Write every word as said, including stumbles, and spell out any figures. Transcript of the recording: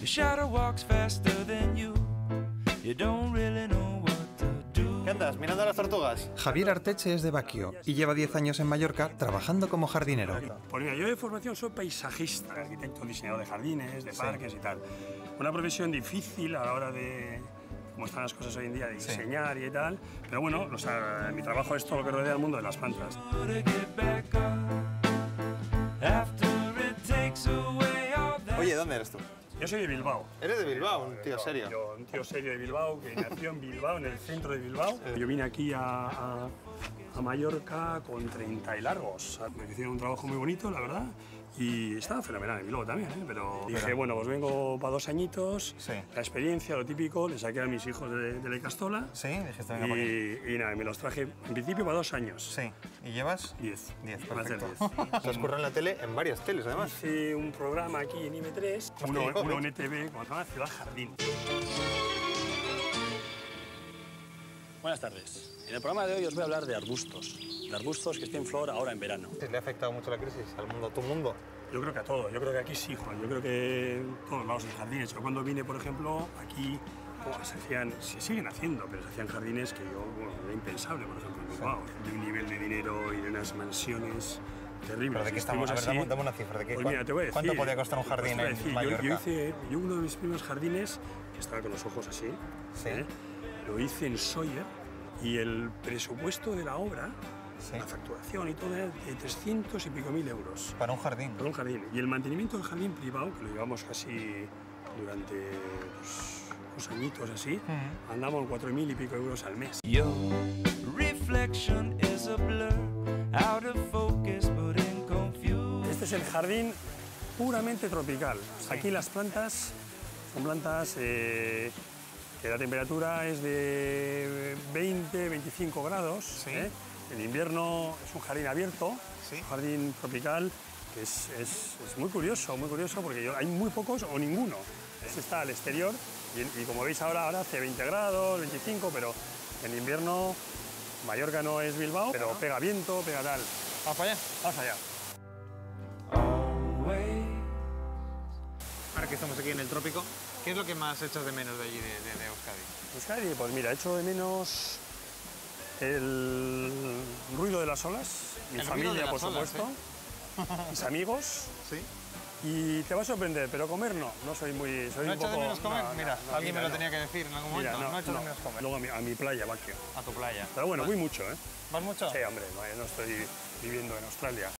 Your shadow walks faster than you. You don't really know what to do. ¿Qué andas? ¿Mirando a las tortugas? Javier Arteche es de Baquio y lleva diez años en Mallorca trabajando como jardinero. Pues mira, yo de formación soy paisajista, arquitecto, diseñador de jardines, de parques sí. y tal. Una profesión difícil a la hora de cómo están las cosas hoy en día, de diseñar sí. y tal. Pero bueno, o sea, mi trabajo es todo lo que rodea el mundo de las plantas. Oye, ¿dónde eres tú? Yo soy de Bilbao. ¿Eres de Bilbao? Un tío serio. Yo, un tío serio de Bilbao, que nació en Bilbao, en el centro de Bilbao. Yo vine aquí a, a, a Mallorca con treinta y largos. Me hicieron un trabajo muy bonito, la verdad. Y estaba fenomenal en Bilbao también, ¿eh? Pero dije, bueno, pues vengo para dos añiñitos, sí. la experiencia, lo típico, le saqué a mis hijos de, de la Castola. Sí, dijiste, venga, y, y nada, me los traje en principio para dos años. Sí. ¿Y llevas? Diez. Diez, más del perfecto. diez. Te has currado en la tele, en varias teles, además. Hice un programa aquí en I M tres, uno, uno en E T V, como se llama Ciudad Jardín. Buenas tardes. En el programa de hoy os voy a hablar de arbustos. De arbustos que estén en flor ahora en verano. ¿Le ha afectado mucho la crisis al mundo, a tu mundo? Yo creo que a todo. Yo creo que aquí sí, Juan. Yo creo que todos lados en jardines. Yo cuando vine, por ejemplo, aquí oh, se hacían, se siguen haciendo, pero se hacían jardines que yo, bueno, era impensable, por ejemplo, en Bilbao. Sí. De un nivel de dinero y de unas mansiones terribles. ¿Pero de qué estamos? A ver, dame, dame una cifra. ¿De qué, pues mira, te voy a decir, ¿Cuánto podía costar un jardín pues decir, en Mallorca? Yo, yo hice yo uno de mis primeros jardines, que estaba con los ojos así, sí. ¿eh? Lo hice en Sóller y el presupuesto de la obra, sí. la facturación y todo, era de trescientos y pico mil euros. ¿Para un jardín? Para un jardín. Y el mantenimiento del jardín privado, que lo llevamos casi durante pues, unos añitos así, uh-huh. andamos en cuatro mil y pico euros al mes. Your reflection is a blur, out of focus, but in confusion. Este es el jardín puramente tropical. Sí. Aquí las plantas son plantas eh, que la temperatura es de veinte a veinticinco grados. Sí. ¿eh? En invierno es un jardín abierto, ¿sí? un jardín tropical, que es, es, es muy curioso, muy curioso, porque yo, hay muy pocos o ninguno. Este está al exterior y, y como veis ahora, ahora hace veinte grados, veinticinco, pero en invierno Mallorca no es Bilbao, pero pega viento, pega tal. ¿Vamos para allá? Vamos allá. Ahora que estamos aquí en el trópico, ¿qué es lo que más echas de menos de allí, de, de, de Euskadi? Euskadi, pues mira, echo de menos el ruido de las olas, mi el familia, por olas, supuesto, ¿eh? mis amigos. Sí. Y te va a sorprender, pero comer no, no soy muy... Soy ¿No un echas poco... de menos comer? No, mira, no, alguien mira, me lo no. tenía que decir en algún momento, Mira, no, no echas no. de menos comer. Luego a mi, a mi playa, Baquio. A tu playa. Pero bueno, voy mucho, ¿eh? ¿Vas mucho? Sí, hombre, no, no estoy viviendo en Australia.